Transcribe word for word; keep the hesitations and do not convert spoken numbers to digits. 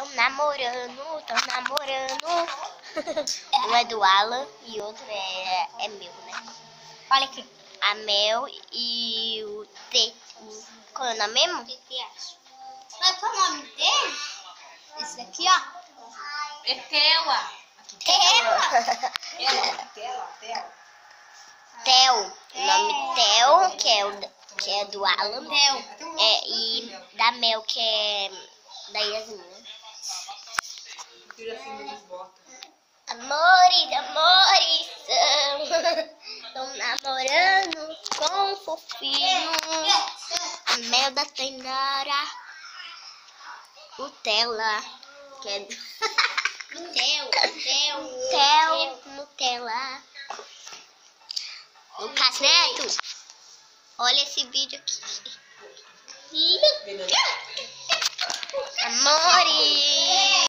tão namorando, tão namorando. Um é do Alan e outro é, é meu, né? Olha aqui. A Mel e o T. Qual é o nome mesmo? Mas qual é o nome dele? Esse daqui, ó. É Teua. Teua. Teua, Teua, Teua. Theo. O nome Theo, que é, o, que é do Alan. Theo. É, e da Mel, que é da Yasmin. Amores, amores, estão namorando com o fofinho. A Mel da Tainara. O Theo lá, que é do... Theo, Theo. Theo, Nutella. Lucas Neto, olha esse vídeo aqui. Amores.